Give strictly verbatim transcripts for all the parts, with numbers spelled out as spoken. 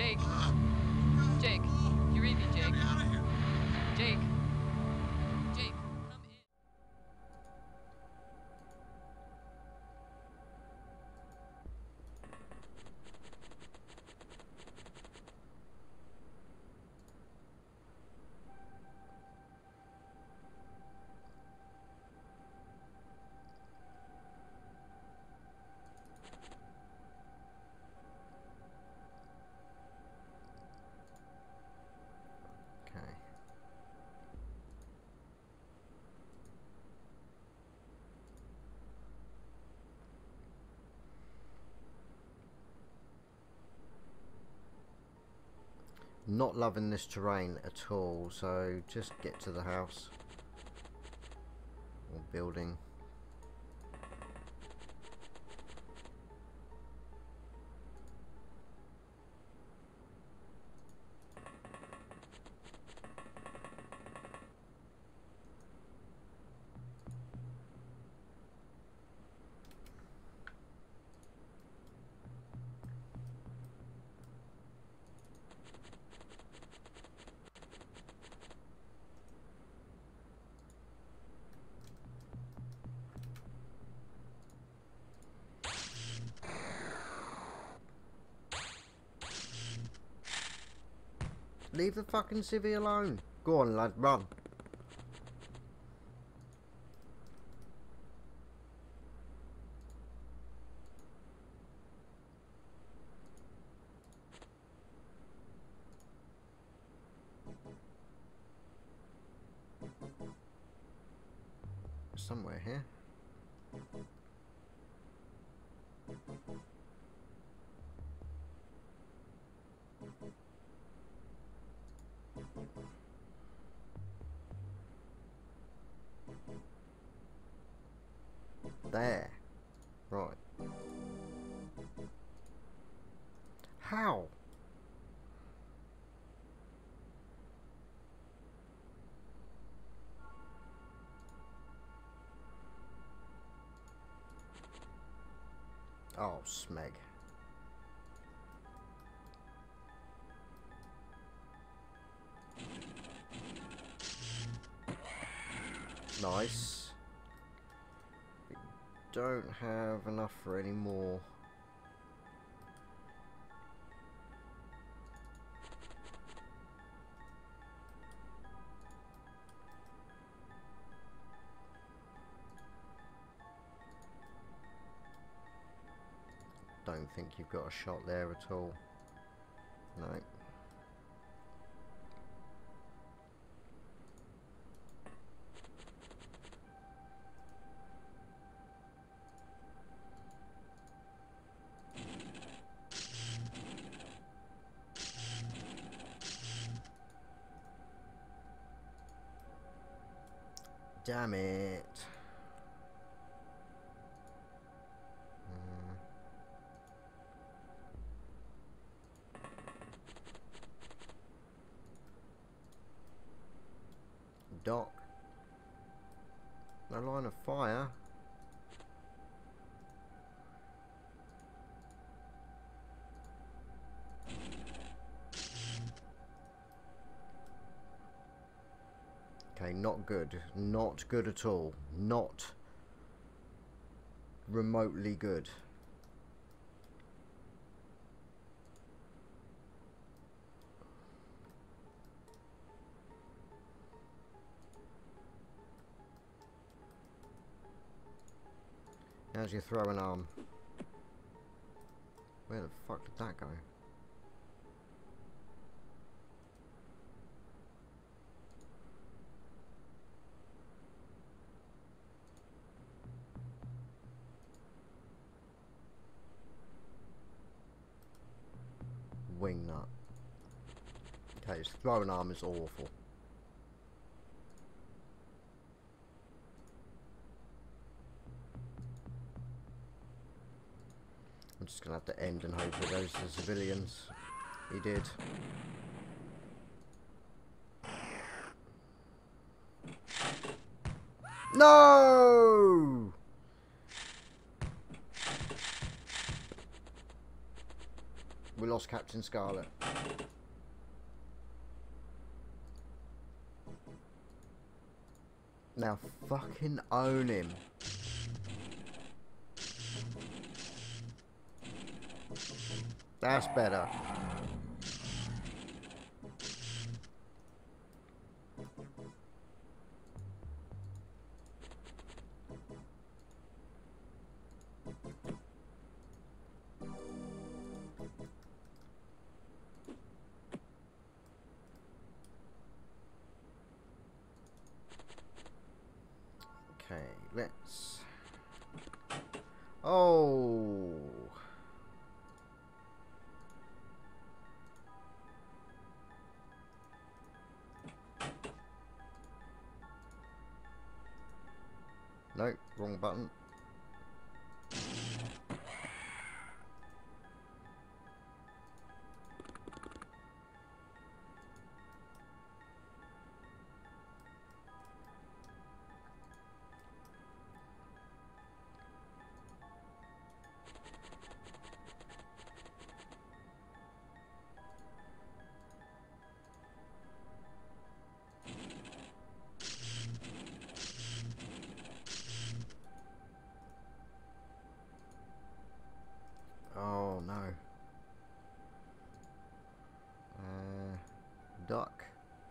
Jake. Jake. You read me, Jake. Jake. Jake, come in. Not loving this terrain at all, so just get to the house or building. Leave the fucking civvy alone. Go on, lad, run. Somewhere here. There. Right. How? Oh, smeg. Nice. We don't have enough for any more. Don't think you've got a shot there at all. No. Damn it. Hmm. Dock. No line of fire. Okay, not good. Not good at all. Not remotely good. How's your throwing arm? Where the fuck did that go? Wing nut. Okay, his throwing arm is awful. I'm just gonna have to end and hope it goes to the civilians. He did. No! We lost Captain Scarlet. Now fucking own him. That's better. Okay, let's... Oh... No, wrong button. Oh no. Uh, duck.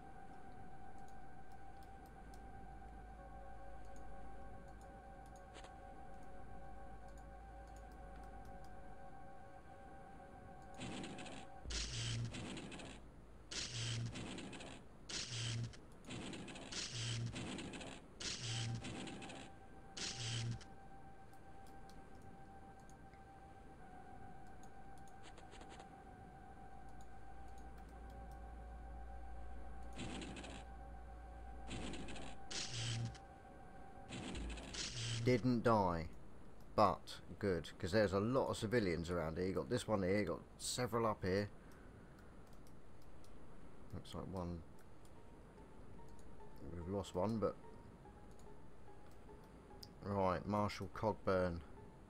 Didn't die, but good, because there's a lot of civilians around here. You got this one here, you got several up here. Looks like one. We've lost one, but right, Marshal Cogburn.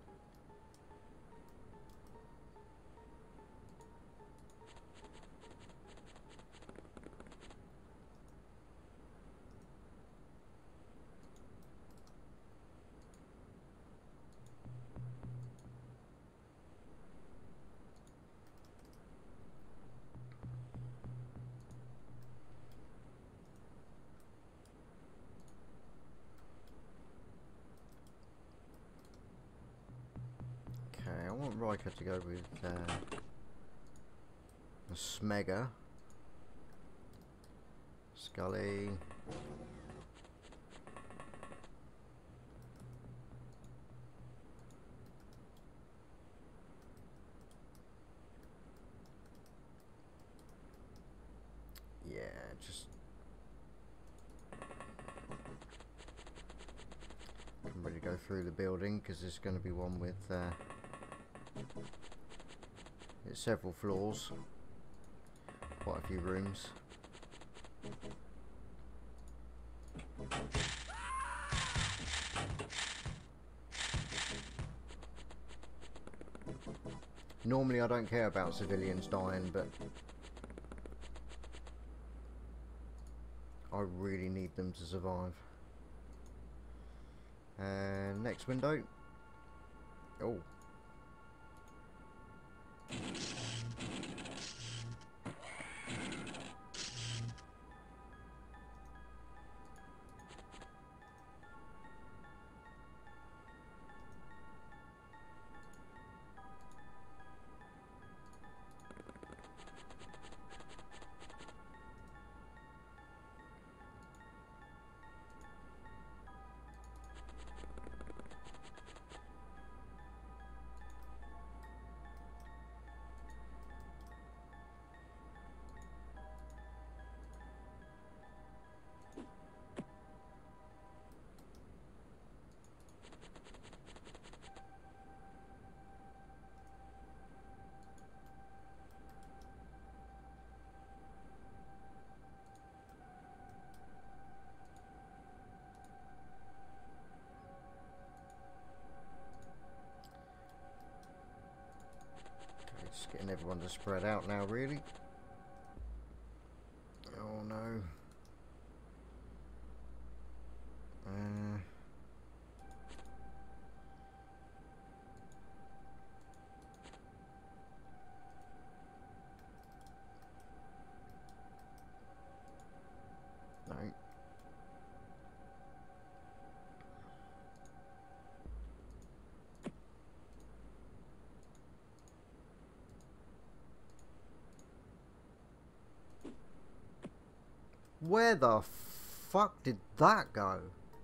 I want Riker to go with uh, a Smegger. Scully. Yeah, just I'm ready to go through the building because there's going to be one with uh, it's several floors, quite a few rooms. Normally I don't care about civilians dying, but I really need them to survive. And next window. Oh. Just getting everyone to spread out now, really. Oh no. Uh, no. Where the fuck did that go?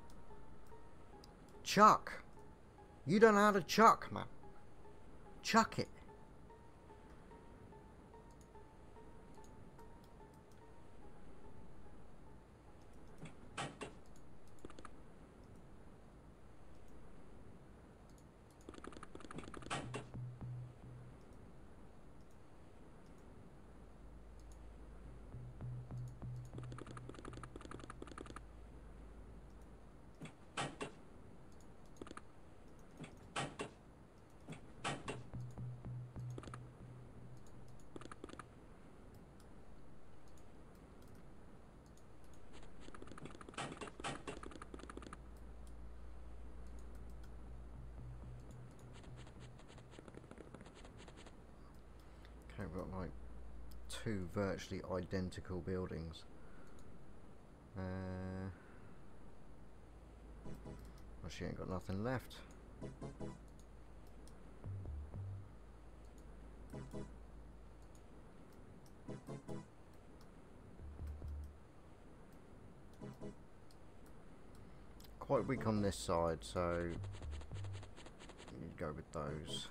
Chuck. You don't know how to chuck, man. Chuck it. Okay, we've got like two virtually identical buildings. Uh, well, she ain't got nothing left. Quite weak on this side, so you'd go with those.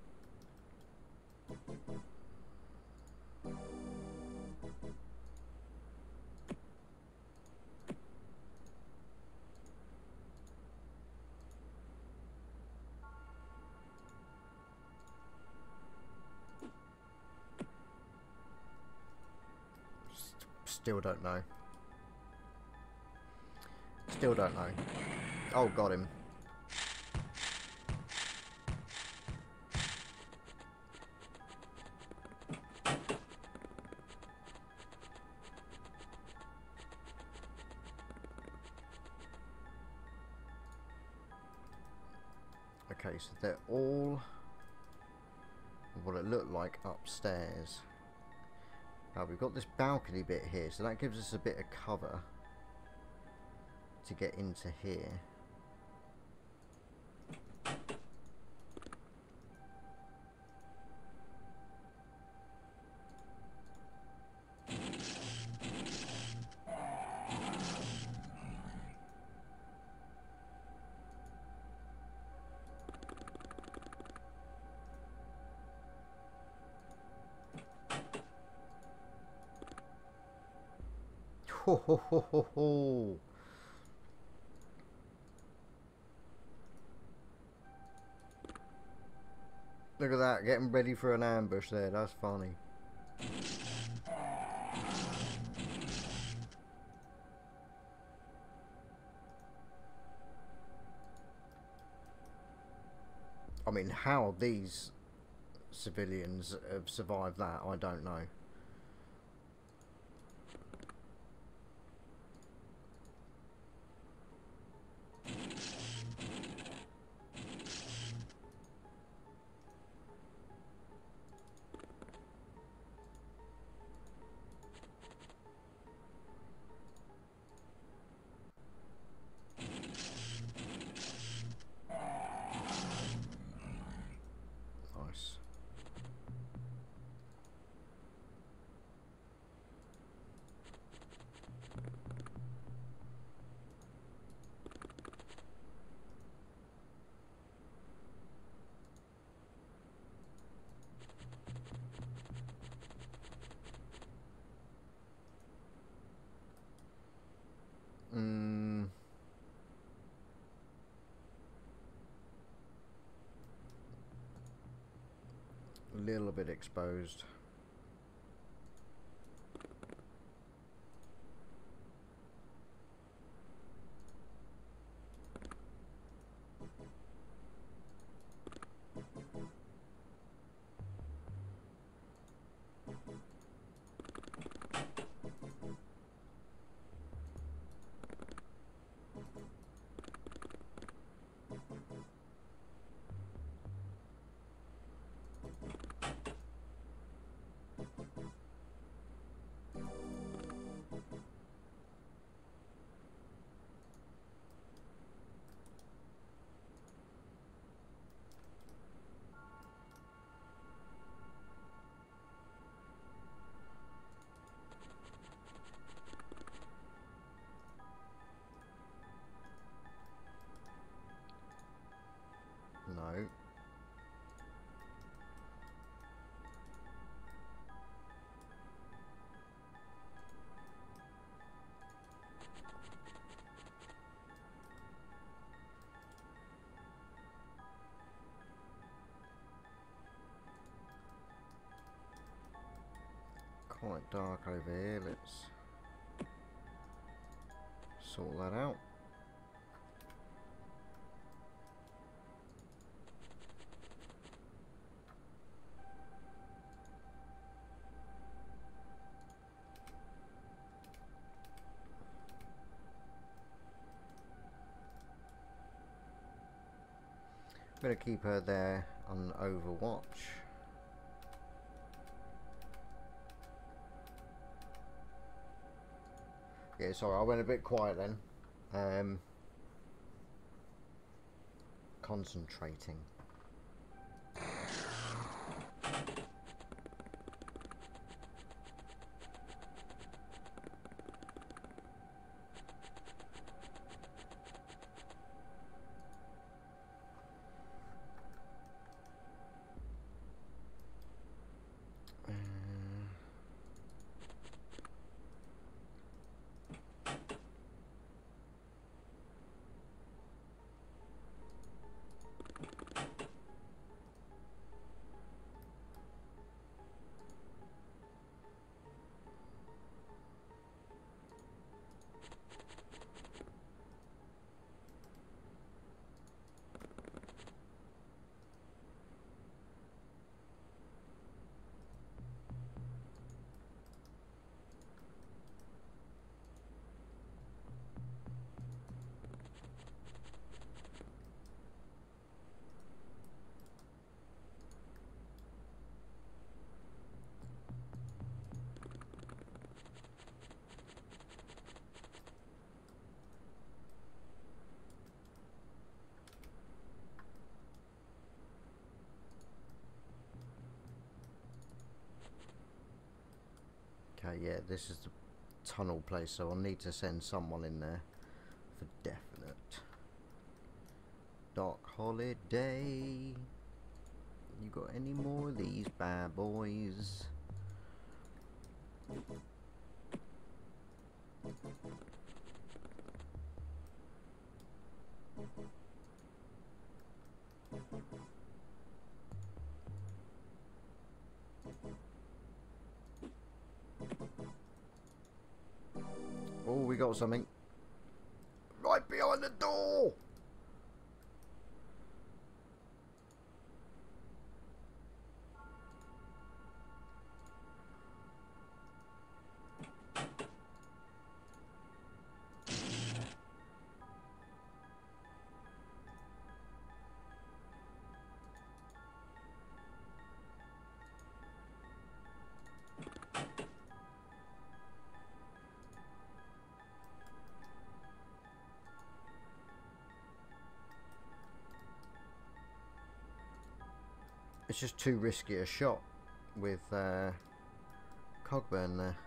Still don't know. Still don't know. Oh, got him. Okay, so they're all what it looked like upstairs. Now we've got this balcony bit here, so that gives us a bit of cover to get into here. Ho ho ho ho ho! Look at that, getting ready for an ambush there, that's funny. I mean, how these civilians have survived that, I don't know. Mm. A little bit exposed. quite dark over here. Let's sort that out. I'm going to keep her there on Overwatch. Yeah, sorry, I went a bit quiet then. Um, concentrating. Okay, yeah, this is the tunnel place, so I'll need to send someone in there for definite. Dark Holiday. You got any more of these bad boys? Oh, we got something right behind the door. It's just too risky a shot with uh, Cogburn there.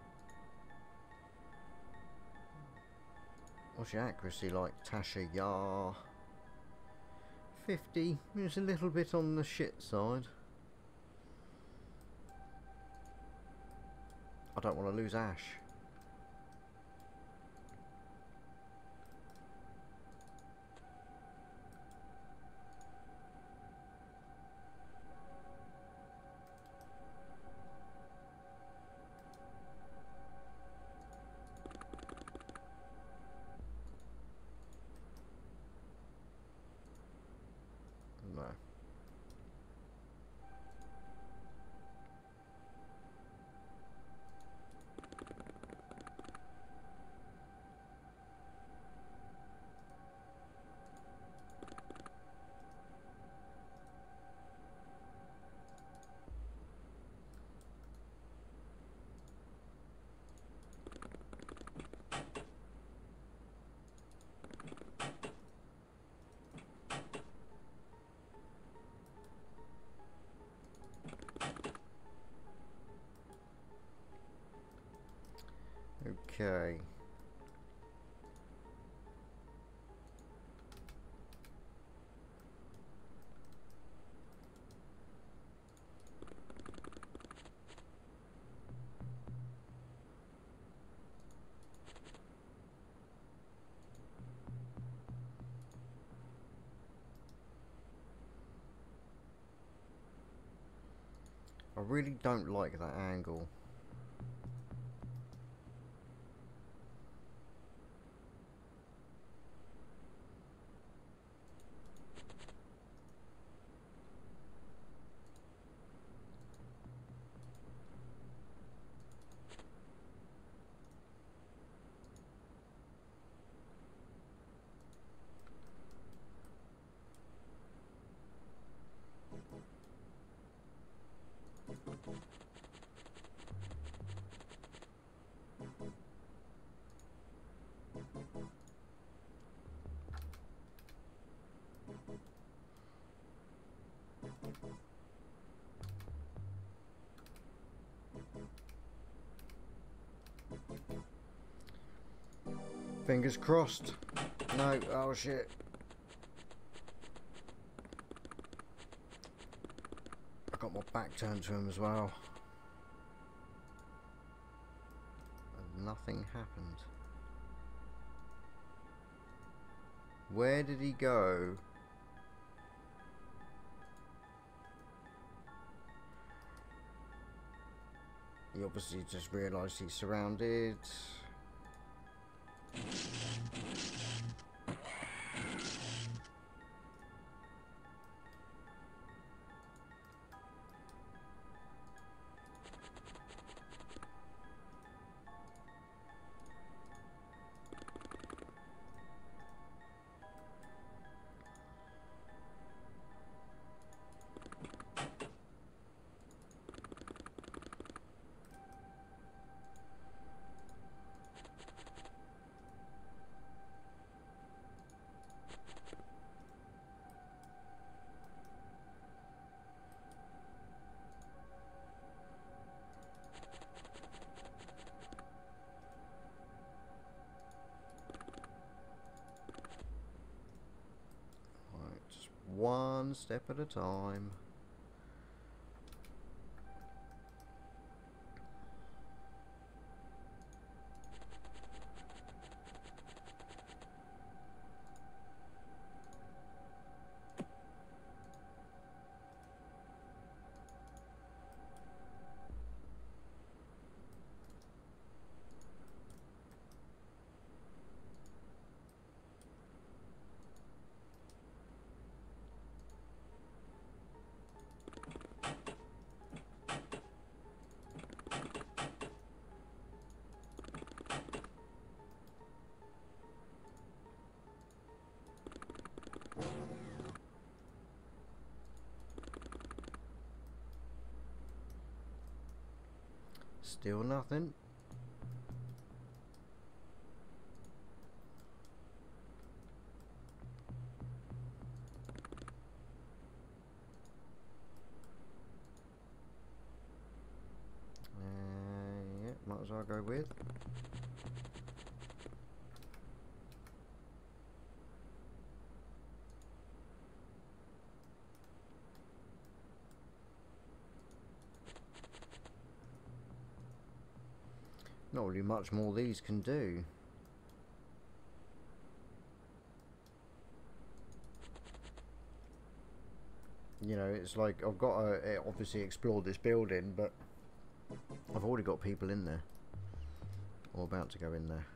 What's your accuracy like, Tasha Yar? fifty. It's a little bit on the shit side. I don't want to lose Ash. No. Okay. I really don't like that angle. Fingers crossed. No, oh shit. I got my back turned to him as well. And nothing happened. Where did he go? He obviously just realised he's surrounded. One step at a time. Still nothing. Uh, yeah, might as well go with. Not really much more these can do. You know, it's like I've got to obviously explore this building, but I've already got people in there, or about to go in there.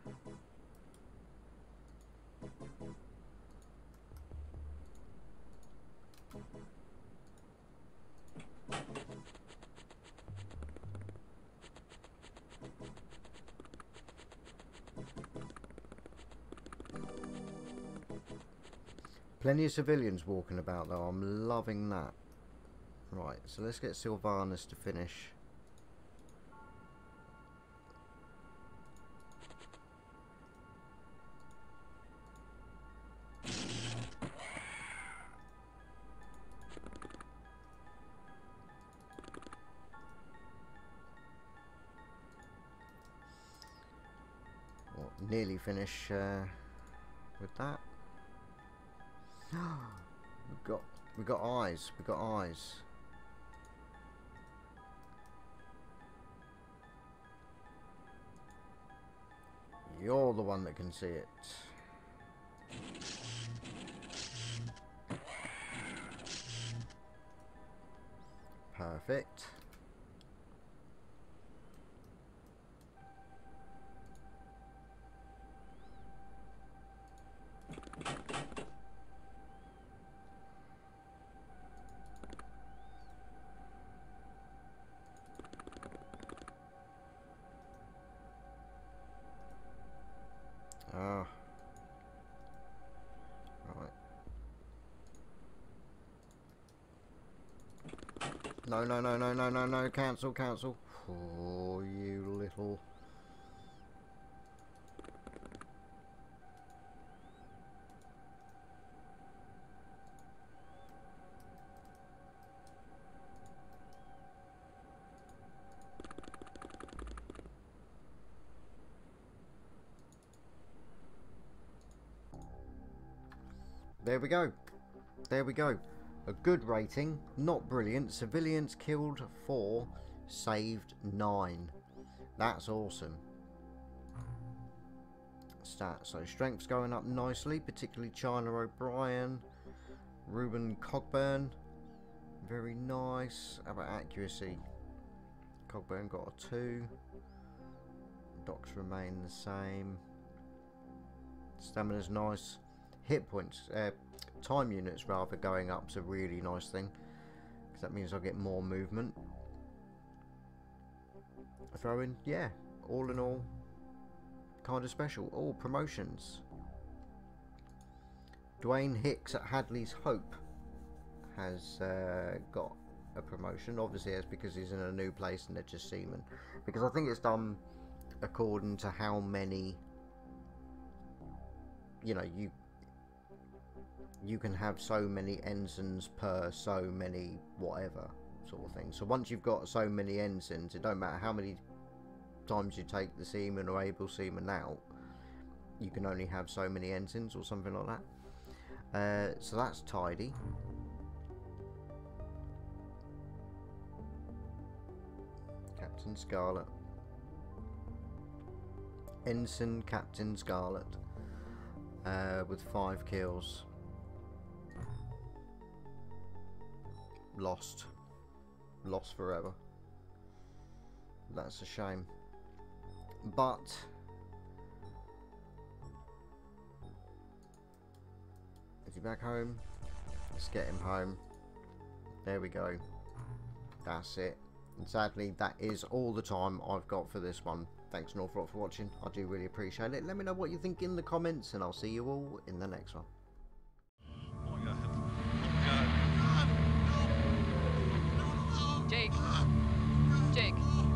Plenty of civilians walking about though, I'm loving that. Right, so let's get Sylvanus to finish. Or nearly finish uh, with that. We've got we got eyes. We got eyes. You're the one that can see it. Perfect. Ah. Right. No, no, no, no, no, no, no. Cancel, cancel. Oh, you little... There we go. There we go. A good rating. Not brilliant. Civilians killed four, saved nine. That's awesome. Stats. So strength's going up nicely, particularly China O'Brien, Ruben Cogburn. Very nice. How about accuracy? Cogburn got a two. Docs remain the same. Stamina's nice. Hit points, uh, time units rather, going up is a really nice thing, because that means I'll get more movement. Throw in, yeah, all in all, kind of special. All promotions. Dwayne Hicks at Hadley's Hope has uh, got a promotion. Obviously it's because he's in a new place and they're just seamen, because I think it's done according to how many, you know, you you can have so many ensigns per so many whatever sort of thing. So once you've got so many ensigns, it don't matter how many times you take the seaman or able seaman out, you can only have so many ensigns or something like that. Uh, so that's tidy. Captain Scarlet. Ensign Captain Scarlet. Uh, with five kills. Lost. Lost forever. That's a shame. But is he back home? Let's get him home. There we go. That's it. And sadly, that is all the time I've got for this one. Thanks an awful lot for watching. I do really appreciate it. Let me know what you think in the comments, and I'll see you all in the next one. Oh my god. Oh my god. Jake. Jake.